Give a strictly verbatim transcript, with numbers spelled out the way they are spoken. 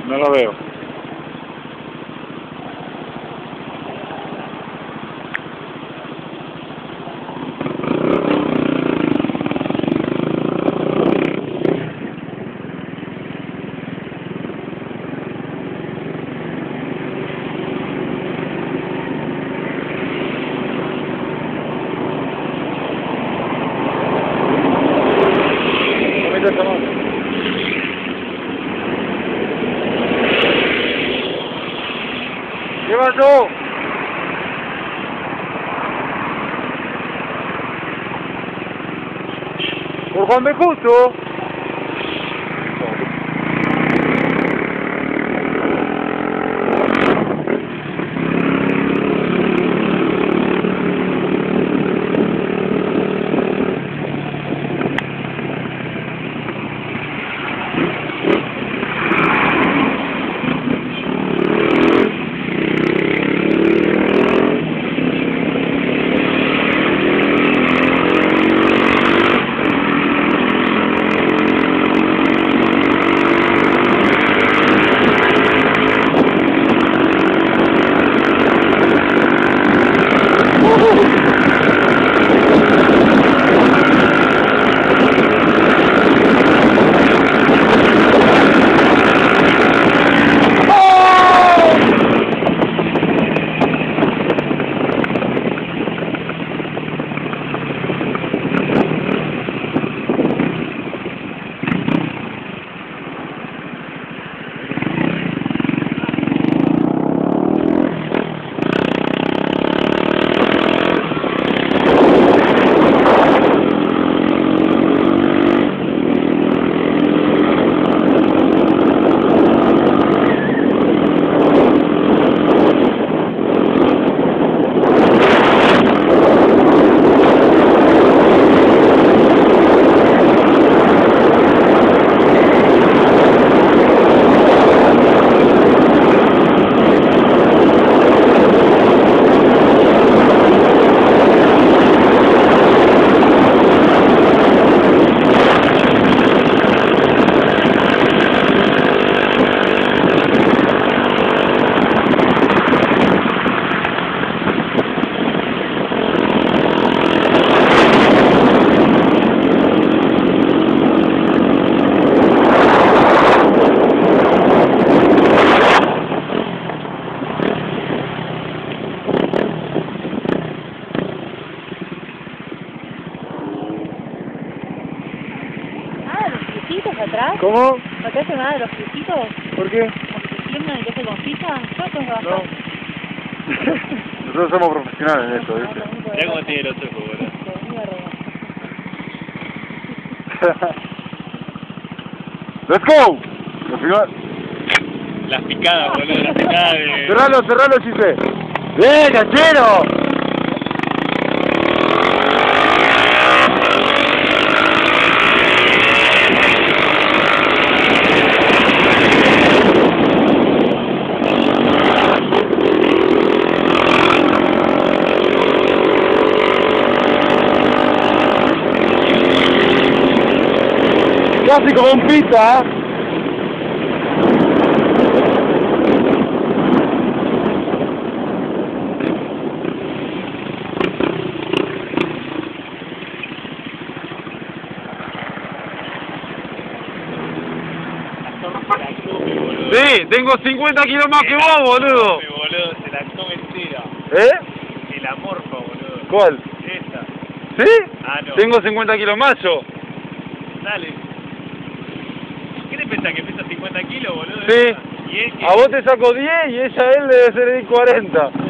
No lo veo. ¿Qué pasó? ¿Por Juan B. Justo? ¿Atrás? ¿Cómo? ¿No te hace nada de los piecitos? ¿Por qué? ¿Porque te tiemblan y te hace cosita? Yo tengo que bajar. No. Nosotros somos profesionales en esto, ¿viste? Mirá cómo tiene los ojos, boludo. ¡Let's go! Al final... Las picadas, boludo, las picadas de... Cerralo, cerralo, chifle. ¡Bien, cachero! Casi como un pizza, ¿eh? Sí, tengo cincuenta kilos más que vos, boludo. Boludo, se la come entera. ¿Eh? Se la morfa, boludo. ¿Cuál? Esa. ¿Sí? Ah, no. Tengo cincuenta kilos más yo. Dale. ¿Qué te pensás que pesa cincuenta kilos, boludo? Sí. ¿Y es que... A vos te saco diez y ella a él debe ser cuarenta.